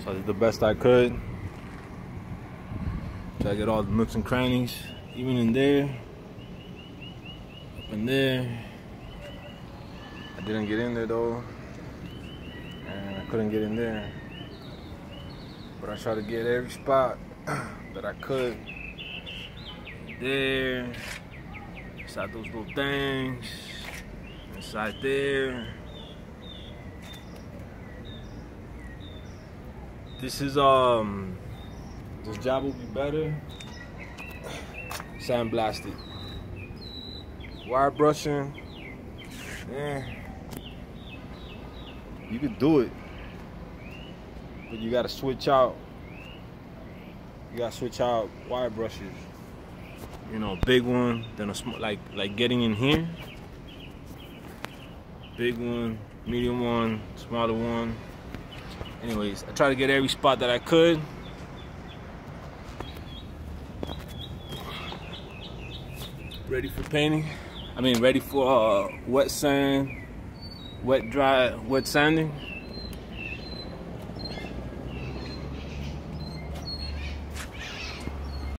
So I did the best I could. Try to get all the nooks and crannies, even in there, up in there. I didn't get in there though, and I couldn't get in there. But I tried to get every spot that I could. There, inside those little things, inside there. This job will be better sandblasted. Wire brushing, yeah, you could do it, but you gotta switch out. You gotta switch out wire brushes. You know, big one, then a small, like getting in here. Big one, medium one, smaller one. Anyways, I tried to get every spot that I could. Ready for painting. I mean, ready for wet sand, wet sanding.